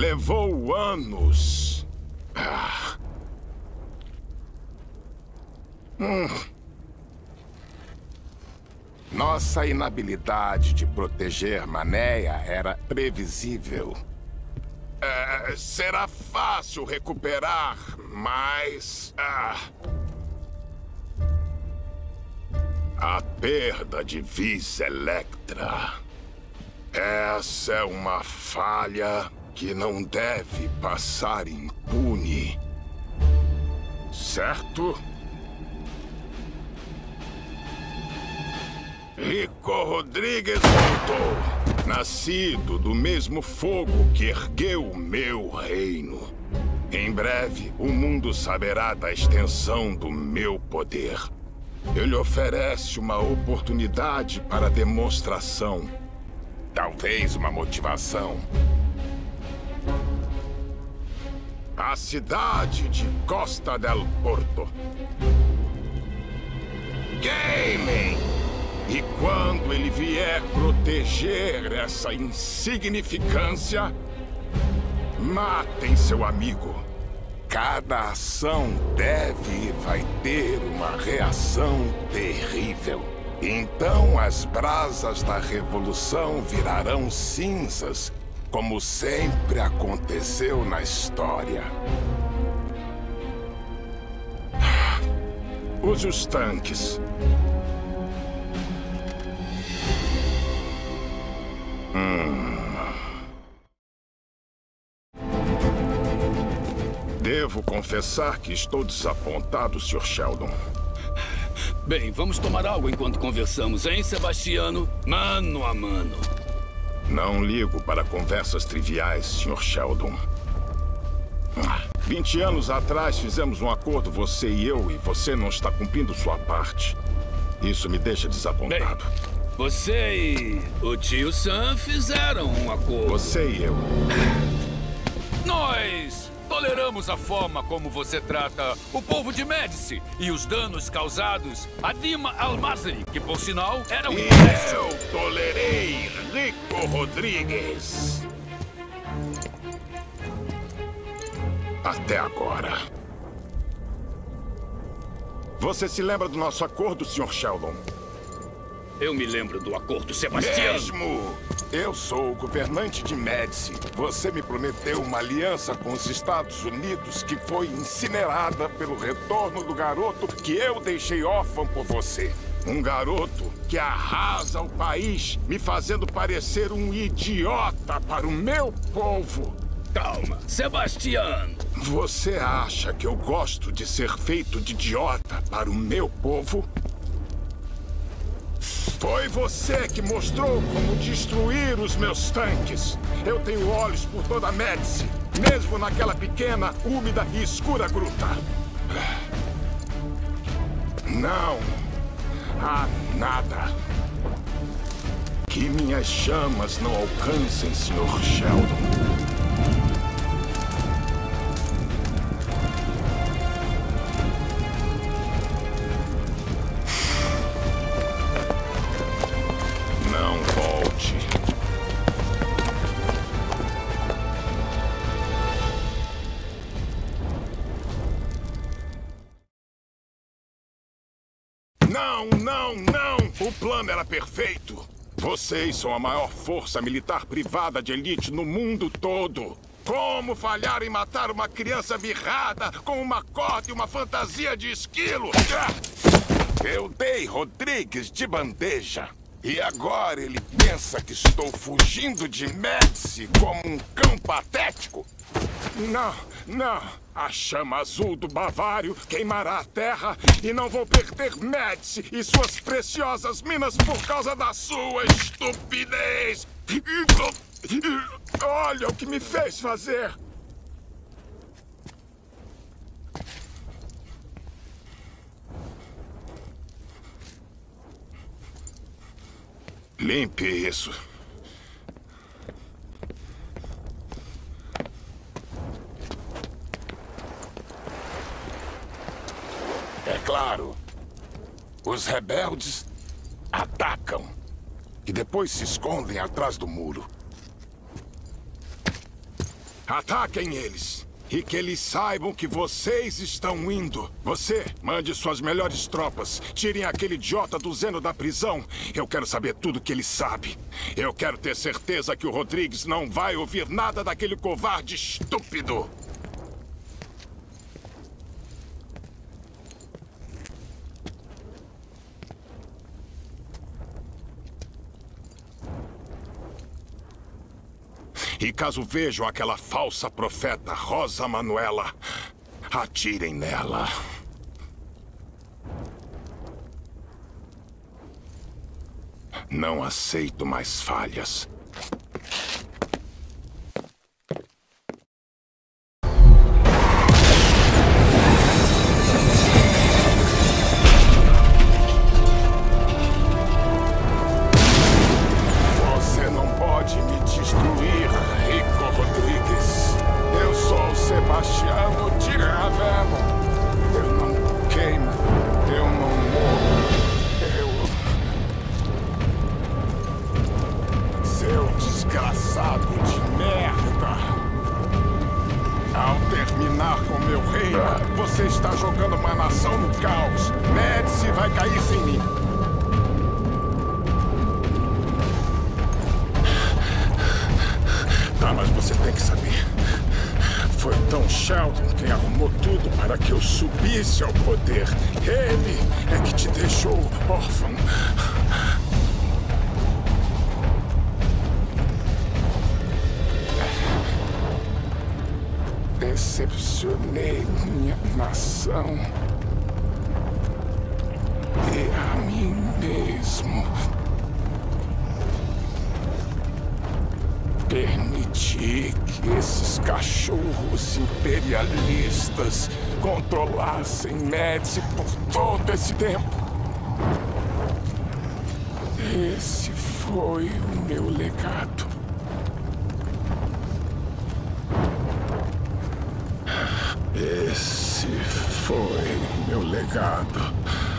Levou anos. Nossa inabilidade de proteger Manéia era previsível. Será fácil recuperar, mas... A perda de Vis Electra. Essa é uma falha que não deve passar impune. Certo? Rico Rodrigues voltou, nascido do mesmo fogo que ergueu o meu reino. Em breve, o mundo saberá da extensão do meu poder. Ele oferece uma oportunidade para demonstração. Talvez uma motivação. A cidade de Costa del Porto. Gaming! E quando ele vier proteger essa insignificância, matem seu amigo. Cada ação deve e vai ter uma reação terrível. Então as brasas da revolução virarão cinzas, como sempre aconteceu na história. Use os tanques. Devo confessar que estou desapontado, Sr. Sheldon. Bem, vamos tomar algo enquanto conversamos, hein, Sebastiano? Mano a mano. Não ligo para conversas triviais, Sr. Sheldon. 20 anos atrás fizemos um acordo, você e eu, e você não está cumprindo sua parte. Isso me deixa desapontado. Bem, você e o tio Sam fizeram um acordo. Você e eu. Nós toleramos a forma como você trata o povo de Médici e os danos causados a Dima Al-Masri, que, por sinal, era um imbecil. Eu tolerei Rico Rodrigues. Até agora. Você se lembra do nosso acordo, Sr. Sheldon? Eu me lembro do acordo, Sebastiano. Mesmo! Eu sou o governante de Médici. Você me prometeu uma aliança com os Estados Unidos que foi incinerada pelo retorno do garoto que eu deixei órfão por você. Um garoto que arrasa o país, me fazendo parecer um idiota para o meu povo. Calma, Sebastiano. Você acha que eu gosto de ser feito de idiota para o meu povo? Foi você que mostrou como destruir os meus tanques. Eu tenho olhos por toda a Médici, mesmo naquela pequena, úmida e escura gruta. Não há nada que minhas chamas não alcancem, Sr. Sheldon. Não! O plano era perfeito. Vocês são a maior força militar privada de elite no mundo todo. Como falhar em matar uma criança birrada com uma corda e uma fantasia de esquilo? Eu dei Rodrigues de bandeja. E agora ele pensa que estou fugindo de Médici como um cão patético? Não. A chama azul do Bavário queimará a terra e não vou perder Médici e suas preciosas minas por causa da sua estupidez. Olha o que me fez fazer. Limpe isso. É claro, os rebeldes atacam e depois se escondem atrás do muro. Ataquem eles. E que eles saibam que vocês estão indo. Você, mande suas melhores tropas. Tirem aquele idiota do Zeno da prisão. Eu quero saber tudo que ele sabe. Eu quero ter certeza que o Rodrigues não vai ouvir nada daquele covarde estúpido. E caso vejam aquela falsa profeta Rosa Manuela, atirem nela. Não aceito mais falhas. Você não pode me destruir, Rico Rodrigues. Eu sou Sebastiano de Ravelo. Eu não queimo, eu não morro. Seu desgraçado de merda. Ao terminar com meu reino, você está jogando uma nação no caos. Médici vai cair sem mim. Tá, mas você tem que saber. Foi Tom Sheldon quem arrumou tudo para que eu subisse ao poder. Ele é que te deixou órfão. Decepcionei minha nação e a mim mesmo. Permiti que esses cachorros imperialistas controlassem Médici por todo esse tempo. Esse foi o meu legado. Esse foi meu legado.